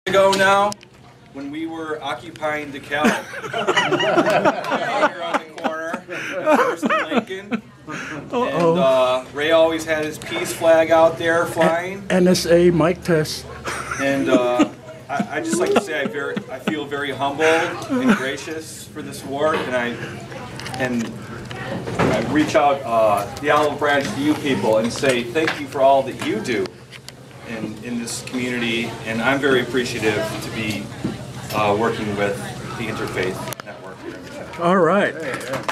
Ago now, when we were occupying DeKalb, out here on the corner, First and Lincoln, and Ray always had his peace flag out there flying. NSA mic test. And I just like to say I feel very humbled and gracious for this award, and I reach out the olive branch to you people and say thank you for all that you do in this community, and I'm very appreciative to be working with the Interfaith Network here. All right.